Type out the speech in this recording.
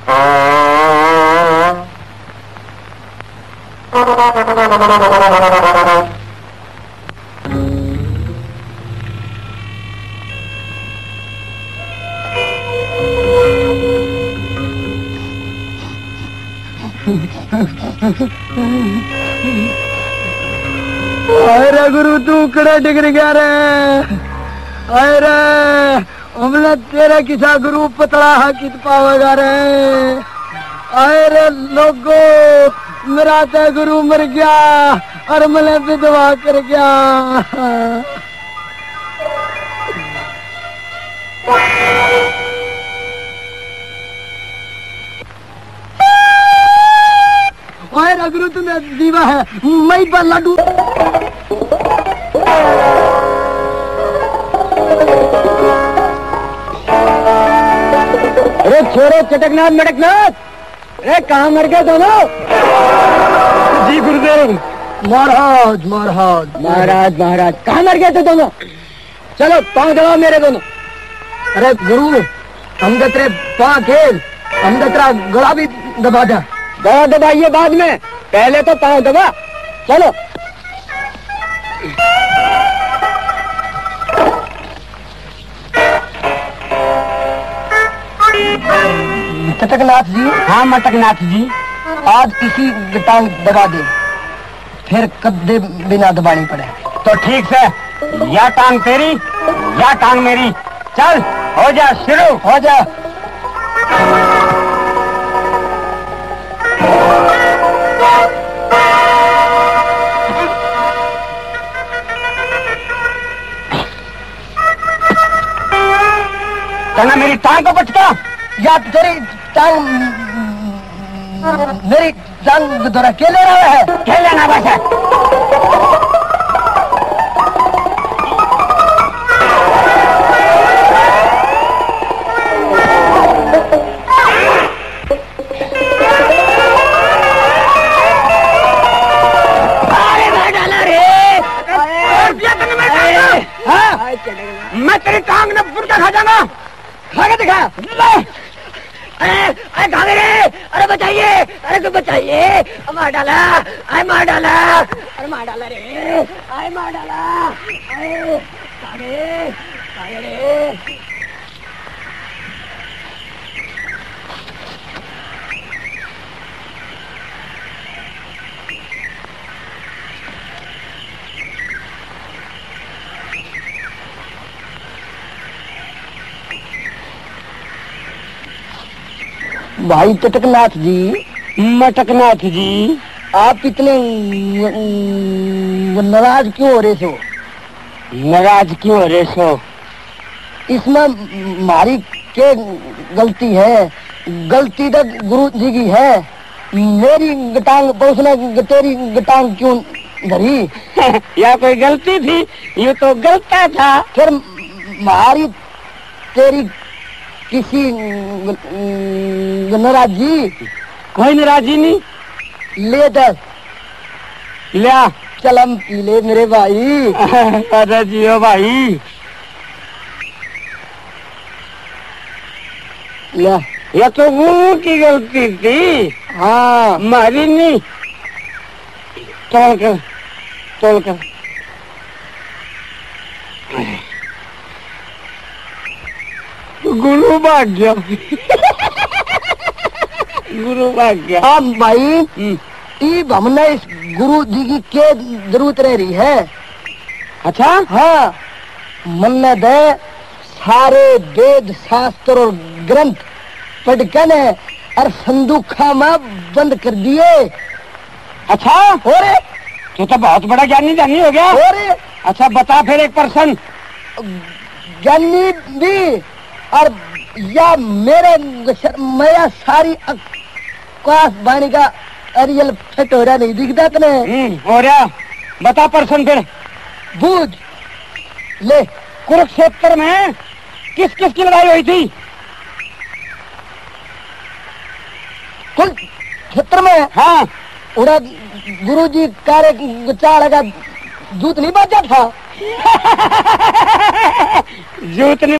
अरे गुरु तू कड़े डिग्री गया रे। अरे हमने तेरा किसा गुरु पतला है कित पावेगा रे। अरे लोगो मेरा तो गुरु मर गया और मैंने विधवा कर गया। अरे गुरु तुम्हें दीवा है मैं पर लड्डू। अरे छोड़ो चटकनाथ मटकनाथ। अरे कहाँ मर गए दोनों? जी गुरुदेव। महाराज महाराज महाराज महाराज कहाँ मर गए थे दोनों? चलो पाँव दबाओ मेरे दोनों। अरे गुरु हम तो तेरे पाँव खेल हम तो तेरा गला भी दबा था। गला दबाइए बाद में, पहले तो पाँव दबा। चलो चटकनाथ जी। हाँ मटकनाथ जी। आज किसी टांग दबा दे फिर कदे बिना दबानी पड़े तो ठीक है। या टांग तेरी या टांग मेरी। चल हो जा शुरू हो जा। कहना मेरी टांग को पटका या तेरी टांग मेरी टांग द्वारा क्या ले रहा है? क्या लेना बस है? मैं तेरी टांग न फुटका खा जाऊंगा। खा के दिखा। अरे खावे रे। अरे बचाइए। अरे तो बचाइए। मार डाला। अरे मार डाला। अरे मार डाला रे। अरे मार डाला। अरे खावे खावे रे। भाई चटकनाथ जी मटकनाथ जी आप इतने नाराज क्यों हो रहे हो? नाराज क्यों हो रहे हो? इसमें हमारी क्या गलती है? गलती तो गुरु जी की है। मेरी गटांग उसने तेरी गटांग क्यों धरी? या कोई गलती थी? ये तो गलता था। फिर हमारी तेरी किसी नाराजी? कोई नाराजी नहीं। ले दस लिया। चल हम पी ले मेरे भाई। अरे जियो भाई। लिया। यह तो वो की गलती थी। हाँ हमारी नहीं। तोल कर तोल कर। गुरु भाग गया। गुरु भाग गया। हाँ भाई ईब हमने इस गुरु जी की क्या जरूरत रह रही है? अच्छा हाँ मन में दे सारे वेद शास्त्र और ग्रंथ पढ़ के ने और संदूखा में बंद कर दिए। अच्छा हो रे तो बहुत बड़ा ज्ञानी ज्ञानी हो गया। हो रे अच्छा बता फिर एक पर्सन ज्ञानी भी और या मेरे मेरा सारी आकाश वाणी का अरियल फिट हो रहा नहीं दिखता तने? हो रहा। बता पर्सन फिर। बूझ ले। कुरुक्षेत्र में किस किस की लड़ाई हुई थी? कुरुक्षेत्र में? हाँ उड़ा गुरु जी कार्य चाड़ का जूत नहीं बचा था। जूत नहीं